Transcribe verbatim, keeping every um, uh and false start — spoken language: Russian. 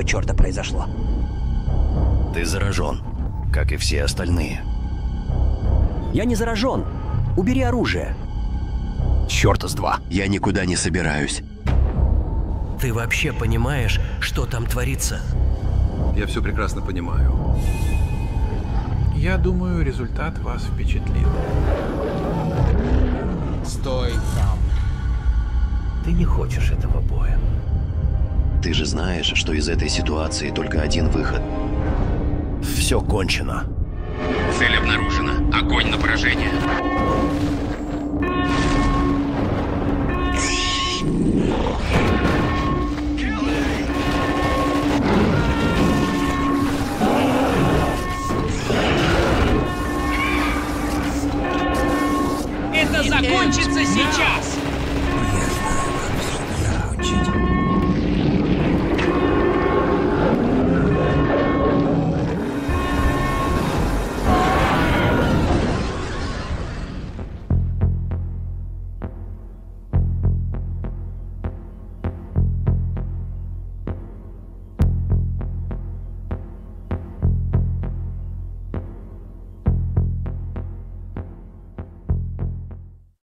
какого черта произошло? Ты заражен, как и все остальные. Я не заражен. Убери оружие. Черта с два. Я никуда не собираюсь. Ты вообще понимаешь, что там творится? Я все прекрасно понимаю. Я думаю, результат вас впечатлит. Стой там. Ты не хочешь этого боя. Ты же знаешь, что из этой ситуации только один выход. Все кончено. Цель обнаружена. Огонь на поражение. Это закончится сейчас!